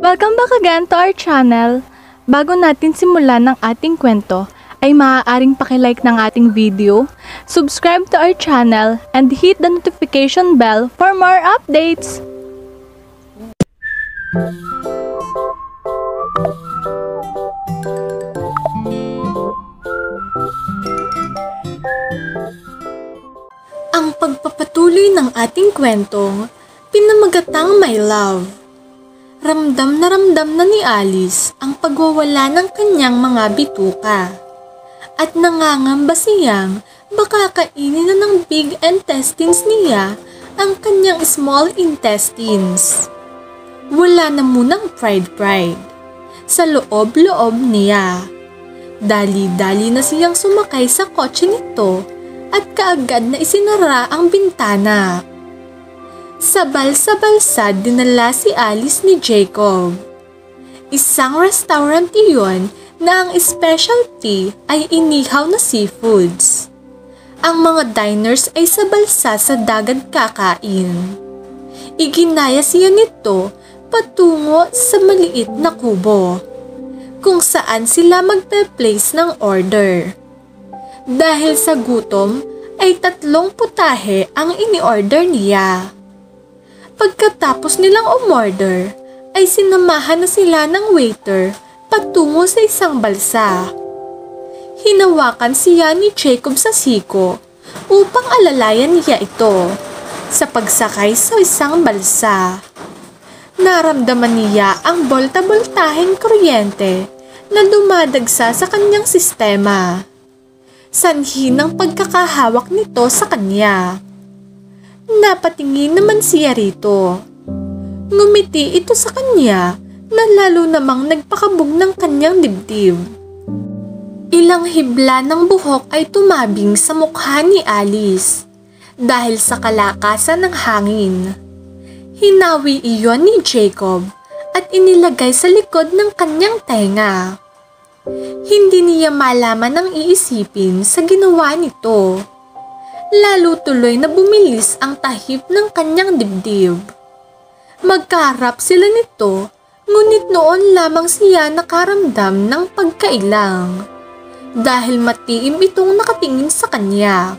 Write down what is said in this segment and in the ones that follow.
Welcome back again to our channel. Bago natin simulan ng ating kwento, ay maaaring pakilike ng ating video, subscribe to our channel, and hit the notification bell for more updates. Ang pagpapatuloy ng ating kwentong pinamagatang My Love. Ramdam na ni Alice ang pagwawala ng kanyang mga bituka. At nangangamba siyang baka kainin na ng big intestines niya ang kanyang small intestines. Wala na munang pride sa loob-loob niya. Dali-dali na siyang sumakay sa kotse nito at kaagad na isinara ang bintana. Sa balsa dinala si Alice ni Jacob. Isang restaurant iyon na ang specialty ay inihaw na seafoods. Ang mga diners ay sa balsa sa dagat kakain. Iginaya siya nito patungo sa maliit na kubo, kung saan sila magpe-place ng order. Dahil sa gutom ay 3 putahe ang ini-order niya. Pagkatapos nilang umorder, ay sinamahan na sila ng waiter patungo sa isang balsa. Hinawakan siya ni Jacob sa siko upang alalayan niya ito sa pagsakay sa isang balsa. Naramdaman niya ang bolta-boltaheng kuryente na dumadagsa sa kanyang sistema. Sanhi ng pagkakahawak nito sa kanya. Napatingin naman siya rito. Ngumiti ito sa kanya na lalo namang nagpakabog ng kanyang dibdib. Ilang hibla ng buhok ay tumabing sa mukha ni Alice dahil sa kalakasan ng hangin. Hinawi iyon ni Jacob at inilagay sa likod ng kanyang tenga. Hindi niya malaman ang iisipin sa ginawa nito. Lalo tuloy na bumilis ang tahip ng kanyang dibdib. Magkaharap sila nito, ngunit noon lamang siya nakaramdam ng pagkailang dahil matiim itong nakatingin sa kanya.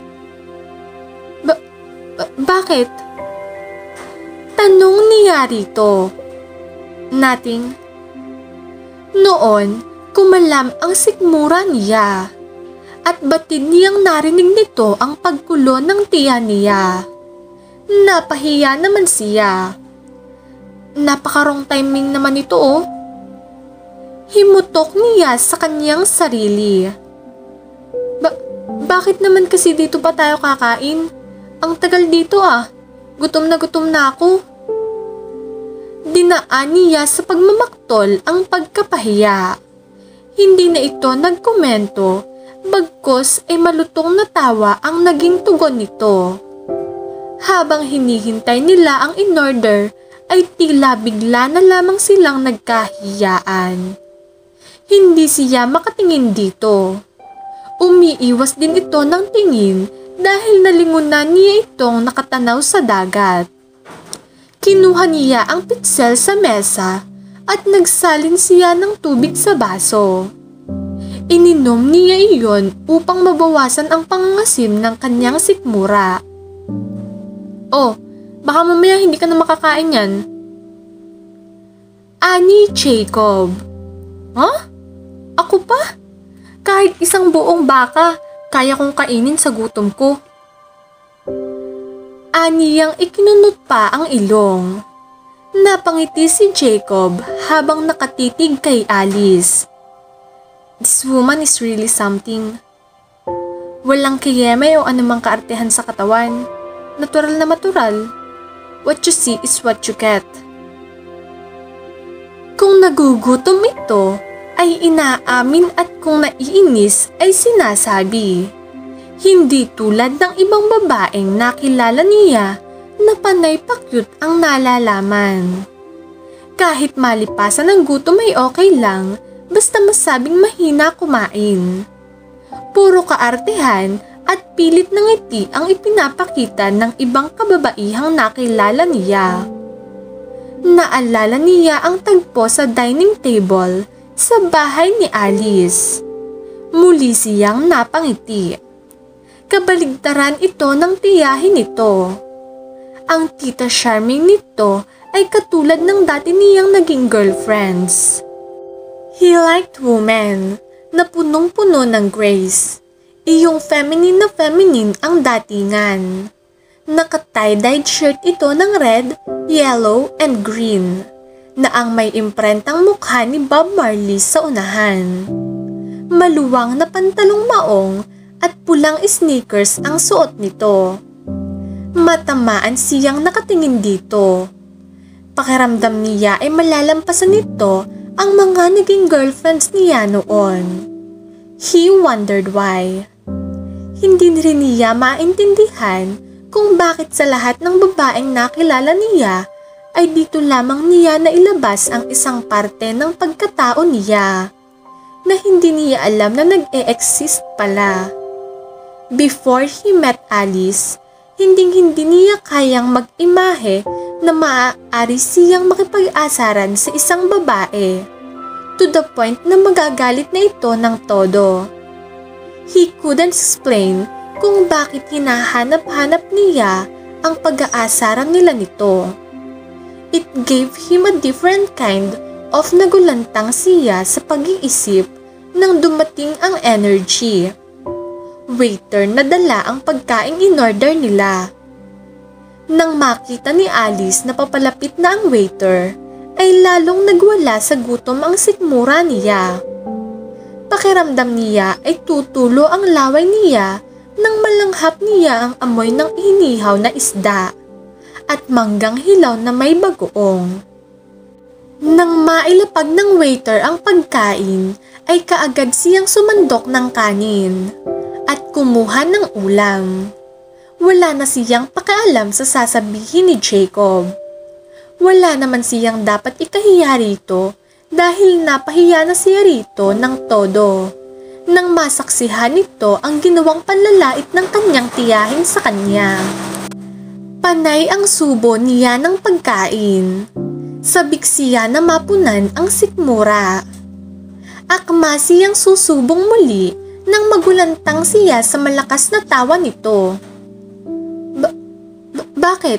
Bakit? Tanong niya rito. Nothing. Noon, kumalam ang sikmura niya. At batid niyang narinig nito ang pagkulo ng tiyan niya. Napahiya naman siya. Napakarong timing naman ito oh. Himutok niya sa kanyang sarili. Bakit naman kasi dito pa tayo kakain? Ang tagal dito ah. Gutom na ako. Dinaan niya sa pagmamaktol ang pagkapahiya. Hindi na ito nagkomento. Bagkos ay malutong na tawa ang naging tugon nito. Habang hinihintay nila ang in-order ay tila bigla na lamang silang nagkahiyaan. Hindi siya makatingin dito. Umiiwas din ito ng tingin dahil nalingunan niya itong nakatanaw sa dagat. Kinuha niya ang pitsel sa mesa at nagsalin siya ng tubig sa baso. Ininom niya iyon upang mabawasan ang pangangasim ng kanyang sikmura. Oh, baka mamaya hindi ka na makakain yan. Ani Jacob. Huh? Ako pa? Kahit isang buong baka, kaya kong kainin sa gutom ko. Aniyang ikinunot pa ang ilong. Napangiti si Jacob habang nakatitig kay Alice. This woman is really something. Walang kiyeme o anumang kaartehan sa katawan. Natural na matural. What you see is what you get. Kung nagugutom ito, ay inaamin at kung naiinis ay sinasabi. Hindi tulad ng ibang babaeng nakilala niya na panay pa-cute ang nalalaman. Kahit malipasan ng gutom ay okay lang, basta masabing mahina kumain. Puro kaartehan at pilit na ngiti ang ipinapakita ng ibang kababaihang nakilala niya. Naalala niya ang tagpo sa dining table sa bahay ni Alice. Muli siyang napangiti. Kabaligtaran ito ng tiyahin nito. Ang tita Charming nito ay katulad ng dati niyang naging girlfriends. He liked women na punong-puno ng grace. Iyong feminine na feminine ang datingan. Naka-tie-dyed shirt ito ng red, yellow, and green na ang may imprentang mukha ni Bob Marley sa unahan. Maluwang na pantalong maong at pulang sneakers ang suot nito. Matamaan siyang nakatingin dito. Pakiramdam niya ay malalampasan nito ang mga naging girlfriends niya noon. He wondered why. Hindi rin niya maintindihan kung bakit sa lahat ng babaeng nakilala niya ay dito lamang niya nailabas ang isang parte ng pagkatao niya na hindi niya alam na nag-e-exist pala. Before he met Alice, hindi niya kayang mag-imahe na maaari siyang makipag-asaran sa isang babae to the point na magagalit na ito ng todo. He couldn't explain kung bakit hinahanap-hanap niya ang pag-aasaran nila nito. It gave him a different kind of nagulantang siya sa pag-iisip nang dumating ang energy. Waiter na dala ang pagkaing in-order nila. Nang makita ni Alice na papalapit na ang waiter, ay lalong nagwala sa gutom ang sikmura niya. Pakiramdam niya ay tutulo ang laway niya nang malanghap niya ang amoy ng inihaw na isda at manggang hilaw na may bagoong. Nang mailapag ng waiter ang pagkain, ay kaagad siyang sumandok ng kanin at kumuha ng ulam. Wala na siyang pakialam sa sasabihin ni Jacob. Wala naman siyang dapat ikahiya rito dahil napahiya na siya rito ng todo nang masaksihan nito ang ginawang panlalait ng kanyang tiyahin sa kanya. Panay ang subo niya ng pagkain. Sabik siya na mapunan ang sikmura. Akma siyang susubong muli nang magulantang siya sa malakas na tawa nito. Bakit?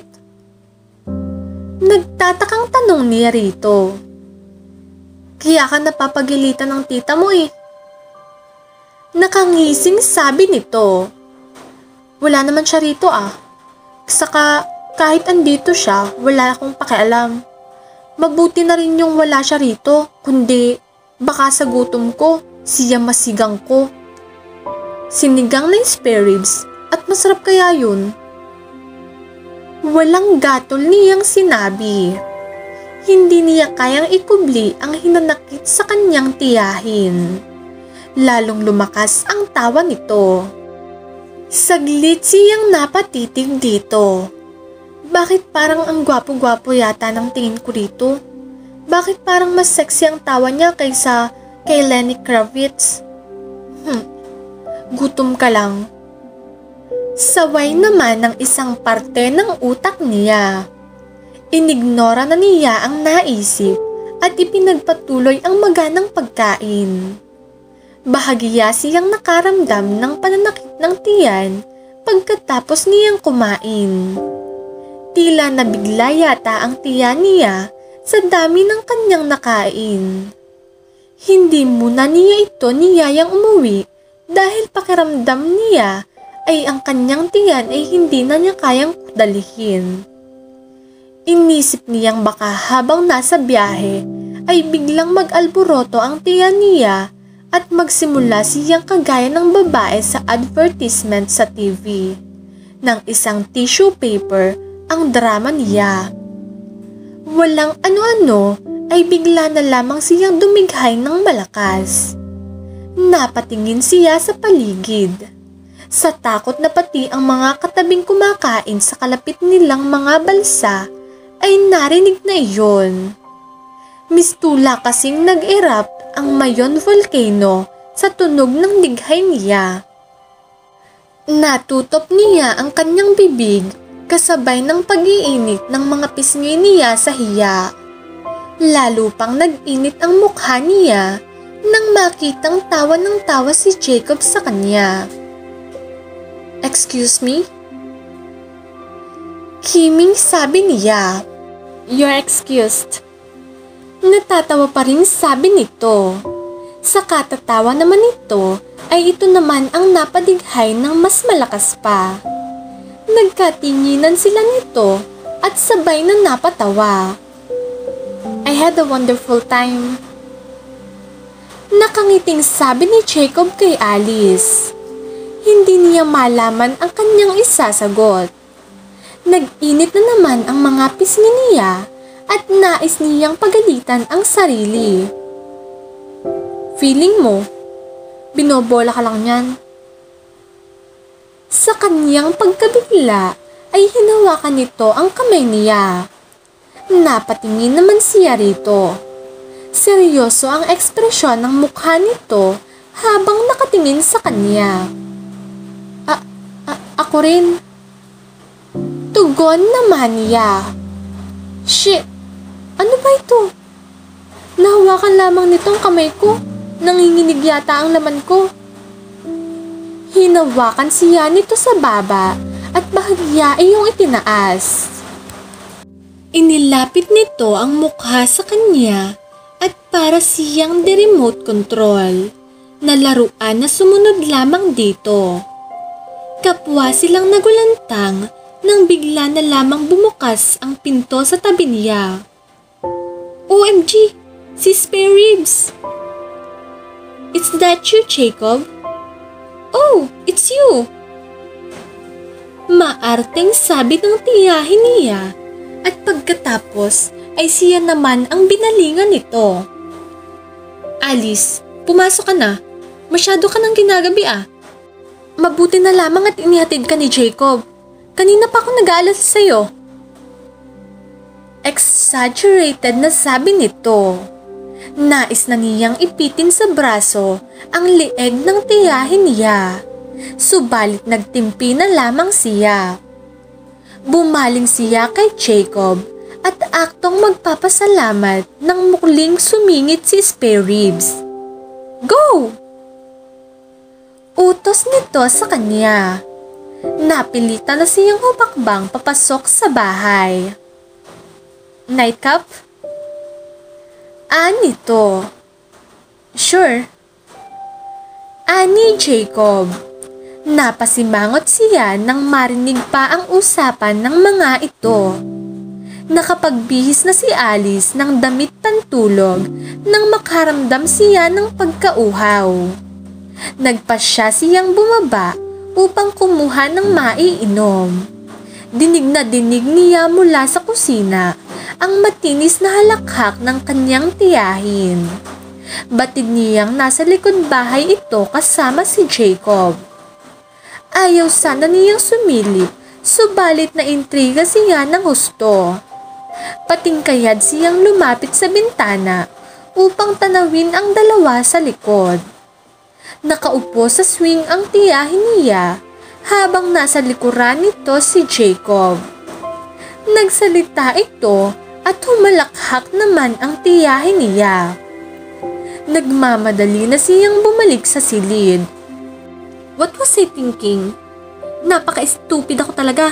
Nagtatakang tanong niya rito. Kaya ka napapagilitan ng tita mo eh. Nakangising sabi nito. Wala naman siya rito ah. Saka kahit andito siya, wala akong pakialam. Mabuti na rin yung wala siya rito, kundi baka sa gutom ko, siya masigang ko. Sinigang na spare ribs at masarap kaya yun. Walang gatol niyang sinabi. Hindi niya kayang ikubli ang hinanakit sa kanyang tiyahin. Lalong lumakas ang tawa nito. Saglit siyang napatitig dito. Bakit parang ang gwapo-gwapo yata ng tingin ko rito? Bakit parang mas sexy ang tawa niya kaysa kay Lenny Kravitz? Gutom ka lang. Saway naman ng isang parte ng utak niya. Inignora na niya ang naisip at ipinagpatuloy ang maganang pagkain. Bahagya siyang nakaramdam ng pananakit ng tiyan pagkatapos niyang kumain. Tila nabigla yata ang tiyan niya sa dami ng kanyang nakain. Hindi muna niya ito niyayang umuwi dahil pakiramdam niya ay ang kanyang tiyan ay hindi na niya kayang dalihin. Inisip niyang baka habang nasa biyahe ay biglang mag-alboroto ang tiyan niya at magsimula siyang kagaya ng babae sa advertisement sa TV. Nang isang tissue paper ang drama niya. Walang ano-ano ay bigla na lamang siyang dumighay ng malakas. Napatingin siya sa paligid. Sa takot na pati ang mga katabing kumakain sa kalapit nilang mga balsa ay narinig na iyon. Mistula kasing nag-erupt ang Mayon Volcano sa tunog ng dighay niya. Natutop niya ang kanyang bibig kasabay ng pag-iinit ng mga pisngi niya sa hiya. Lalo pang nag-init ang mukha niya nang makitang tawa ng tawa si Jacob sa kanya. "Excuse me?" Kiming sabi niya. "You're excused." Natatawa pa rin sabi nito. Sa katatawa naman nito ay ito naman ang napadighay ng mas malakas pa. Nagkatinginan sila nito at sabay na napatawa. "I had a wonderful time." Nakangiting sabi ni Jacob kay Alice. Hindi niya malaman ang kanyang isasagot. Nag-init na naman ang mga pisngi niya at nais niyang pagalitan ang sarili. "Feeling mo, binobola ka lang yan." Sa kanyang pagkabigla ay hinawakan nito ang kamay niya. Napatingin naman siya rito. Seryoso ang ekspresyon ng mukha nito habang nakatingin sa kanya. Ako rin." Tugon naman niya. "Shit! Ano ba ito? Nahawakan lamang nito ang kamay ko. Nanginginig yata ang laman ko." Hinawakan siya nito sa baba at bahagya ay yung itinaas. Inilapit nito ang mukha sa kanya at para siyang the remote control na laruan na sumunod lamang dito. Kapwa silang nagulantang nang bigla na lamang bumukas ang pinto sa tabi niya. "OMG! Si Spare Ribs!" "Is that you, Jacob?" "Oh, it's you!" Maarteng sabi ng tiyahin niya at pagkatapos ay siya naman ang binalingan nito. "Alice, pumasok ka na. Masyado ka nang ginagabi ah. Mabuti na lamang at inihatid ka ni Jacob. Kanina pa ako nag-aalala sa'yo." Exaggerated na sabi nito. Nais na niyang ipitin sa braso ang leeg ng tiyahin niya. Subalit nagtimpi na lamang siya. Bumaling siya kay Jacob at aktong magpapasalamat nang mukling sumingit si Spare Ribs. "Go!" Utos nito sa kanya. Napilitan na siyang humakbang papasok sa bahay. "Nightcap?" Nito. "Sure." Ni Jacob. Napasimangot siya nang marinig pa ang usapan ng mga ito. Nakapagbihis na si Alice ng damit pantulog nang makaramdam siya ng pagkauhaw. Nagpasya siyang bumaba upang kumuha ng maiinom. Dinig na dinig niya mula sa kusina ang matinis na halakhak ng kanyang tiyahin. Batid niyang nasa likod bahay ito kasama si Jacob. Ayaw sana niyang sumilip, subalit na intriga siya ng husto. Patingkayad siyang lumapit sa bintana upang tanawin ang dalawa sa likod. Nakaupo sa swing ang tiyahin niya habang nasa likuran nito si Jacob. Nagsalita ito at humalakhak naman ang tiyahin niya. Nagmamadali na siyang bumalik sa silid. "What was I thinking? Napaka-stupid ako talaga."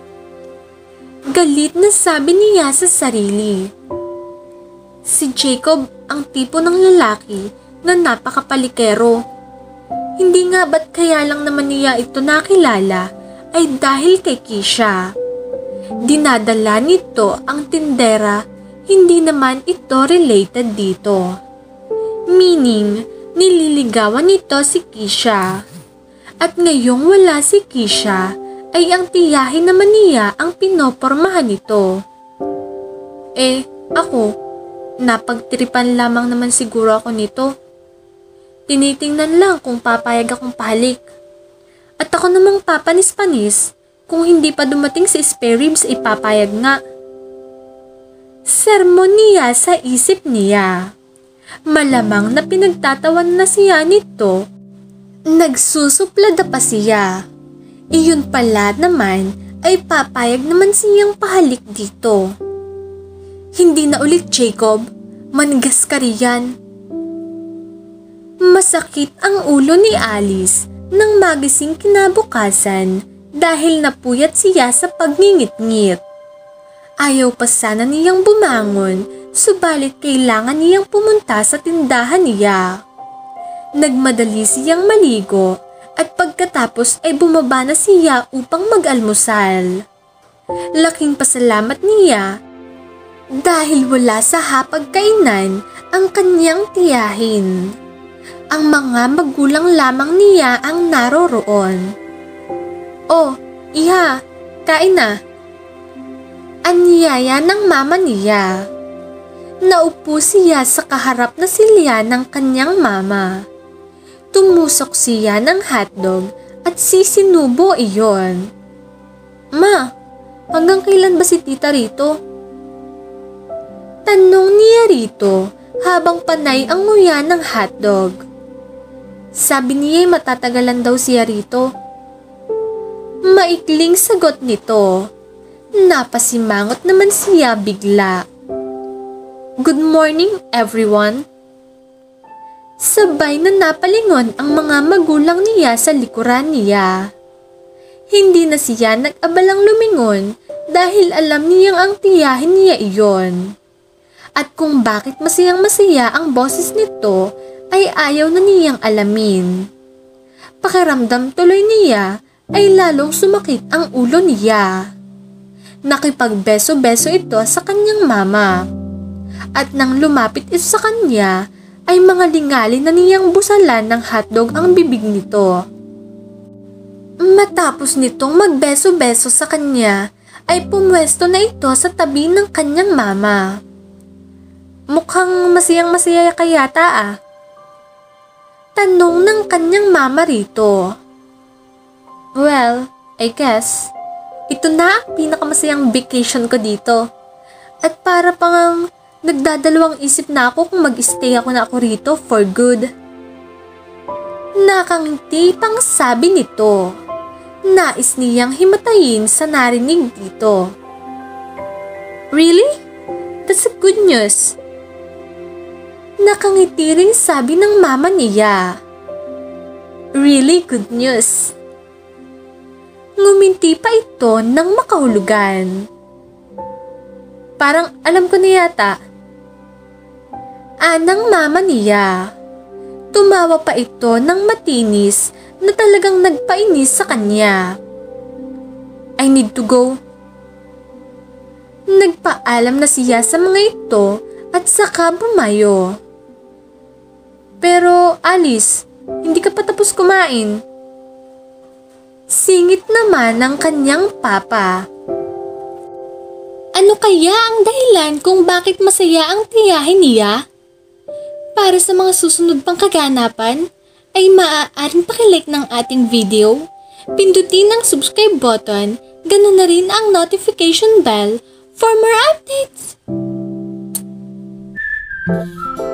Galit na sabi niya sa sarili. Si Jacob ang tipo ng lalaki na napakapalikero. Hindi nga ba't kaya lang naman niya ito nakilala ay dahil kay Keisha. Dinadala nito ang tindera, hindi naman ito related dito. Meaning, nililigawan nito si Keisha. At ngayong wala si Keisha, ay ang tiyahin naman niya ang pinopormahan nito. Ako, napagtripan lamang naman siguro ako nito. Tinitingnan lang kung papayag akong pahalik. At ako namang papanis-panis, kung hindi pa dumating si Spare Ribs ipapayag nga. Sermon niya sa isip niya. Malamang na pinagtatawan na siya nito. Nagsusuplada pa siya. Iyon pala naman ay papayag naman siyang pahalik dito. Hindi na ulit, Jacob. Manigas ka riyan. Masakit ang ulo ni Alice nang magising kinabukasan dahil napuyat siya sa pagngingit-ngit. Ayaw pa sana niyang bumangon, subalit kailangan niyang pumunta sa tindahan niya. Nagmadali siyang maligo at pagkatapos ay bumaba na siya upang mag-almusal. Laking pasalamat niya dahil wala sa hapagkainan ang kanyang tiyahin. Ang mga magulang lamang niya ang naroroon. "Oh, iha, kain na." Anyaya ng mama niya. Naupo siya sa kaharap na silya ng kanyang mama. Tumusok siya ng hotdog at sisinubo iyon. "Ma, hanggang kailan ba si tita rito?" Tanong niya rito habang panay ang nguya ng hotdog. Sabi niya'y matatagalan daw siya rito. Maikling sagot nito. Napasimangot naman siya bigla. "Good morning, everyone." Sabay na napalingon ang mga magulang niya sa likuran niya. Hindi na siya nag-abalang lumingon dahil alam niyang ang tiyahin niya iyon. At kung bakit masayang-masaya ang boses nito ay ayaw na niyang alamin. Pakiramdam tuloy niya ay lalong sumakit ang ulo niya. Nakipagbeso-beso ito sa kanyang mama. At nang lumapit ito sa kanya ay mga lingali na niyang busalan ng hotdog ang bibig nito. Matapos nitong magbeso-beso sa kanya ay pumwesto na ito sa tabi ng kanyang mama. "Mukhang masayang-masaya ka yata ah." Tanong ng kanyang mama rito. "Well, I guess, ito na ang pinakamasayang vacation ko dito. At para pang nagdadalawang isip na ako kung mag-stay ako rito for good." Nakangiti pang sabi nito. Nais niyang himatayin sa narinig dito. "Really? That's a good news." Nakangiti rin sabi ng mama niya. "Really good news." Nguminti pa ito ng makahulugan. "Parang alam ko na yata." Anang mama niya. Tumawa pa ito ng matinis na talagang nagpainis sa kanya. "I need to go." Nagpaalam na siya sa mga ito at saka bumayo. "Pero Alice, hindi ka pa tapos kumain." Singit naman ng kanyang papa. Ano kaya ang dahilan kung bakit masaya ang tiyahin niya? Para sa mga susunod pang kaganapan, ay maaaring pakilike ng ating video, pindutin ang subscribe button, ganoon na rin ang notification bell for more updates.